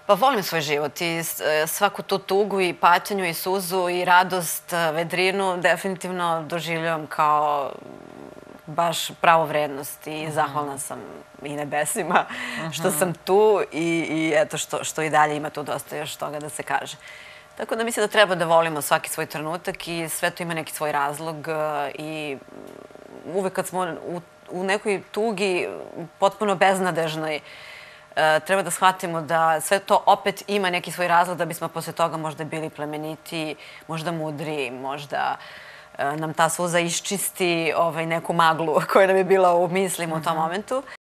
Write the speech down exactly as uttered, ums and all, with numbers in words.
Pa volim svoj život i svaku tu tugu i patnju i suzu i radost, vedrinu definitivno doživljavam kao baš pravu vrednost i zahvalna sam i nebesima što sam tu i eto što i dalje ima tu dosta još toga da se kaže. Tako da mislim da treba da volimo svaki svoj trenutak i sve to ima neki svoj razlog i uvek kad smo u nekoj tugi potpuno beznadežnoj, treba da shvatimo da sve to opet ima neki svoj razlog da bismo posle toga možda bili plemeniti, možda mudri, možda nam ta suza iščisti neku maglu koja nam je bila u mislima u tom momentu.